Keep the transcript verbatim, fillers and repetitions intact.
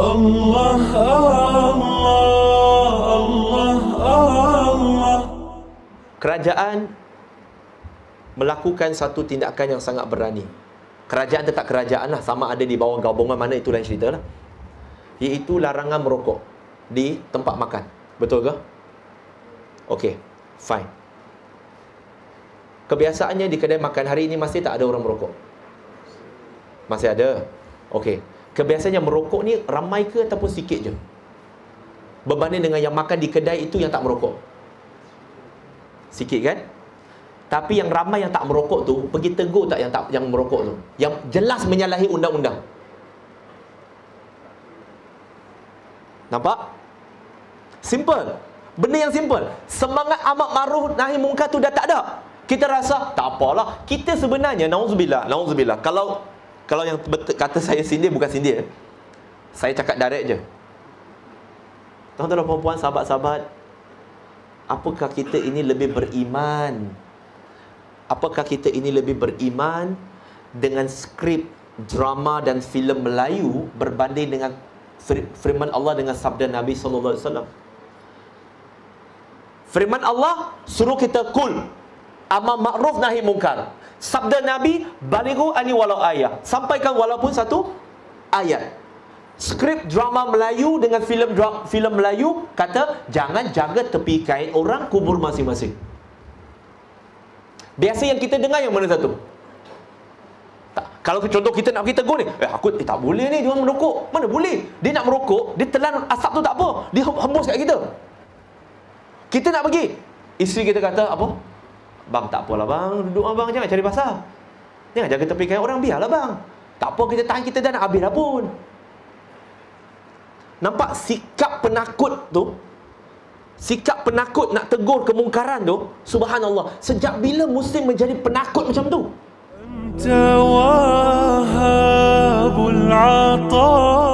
Allah, Allah, Allah, Allah. Kerajaan melakukan satu tindakan yang sangat berani. Kerajaan tetap kerajaan lah, sama ada di bawah gabungan mana, itu lain cerita lah. Iaitu larangan merokok di tempat makan. Betul ke? Okey, fine. Kebiasaannya di kedai makan hari ini masih tak ada orang merokok? Masih ada. Okey. Kebiasaannya merokok ni ramai ke ataupun sikit je? Berbanding dengan yang makan di kedai itu yang tak merokok. Sikit kan? Tapi yang ramai yang tak merokok tu, pergi tegur tak yang tak yang merokok tu? Yang jelas menyalahi undang-undang. Nampak? Simple. Benda yang simple. Semangat amar ma'ruf nahi munkar tu dah tak ada. Kita rasa tak apalah. Kita sebenarnya nauzubillah, nauzubillah. Kalau kalau yang betul, kata saya sindir bukan sindir. Saya cakap direct je. Tuan-tuan dan puan-puan, sahabat-sahabat, apakah kita ini lebih beriman? Apakah kita ini lebih beriman dengan skrip drama dan filem Melayu berbanding dengan firman Allah dengan sabda Nabi sallallahu alaihi wasallam? Firman Allah suruh kita kul, amar ma'ruf nahi munkar. Sabda Nabi, balighu ani walau ayat, sampaikan walaupun satu ayat. Skrip drama Melayu dengan filem filem Melayu kata jangan jaga tepi kain orang, kubur masing-masing. Biasa yang kita dengar yang mana satu? Tak, kalau contoh kita nak pergi tegur ni, eh aku eh, tak boleh ni, dia orang merokok. Mana boleh? Dia nak merokok, dia telan asap tu tak apa, dia hembus kat kita. Kita nak pergi, isteri kita kata apa? Bang, tak apalah bang, duduk abang, jangan cari pasal. Jangan jaga tepi kain orang, biarlah bang. Tak apa, kita tahan, kita dah nak habis dah pun. Nampak sikap penakut tu? Sikap penakut nak tegur kemungkaran tu, subhanallah. Sejak bila Muslim menjadi penakut macam tu? Anta wahabul ata.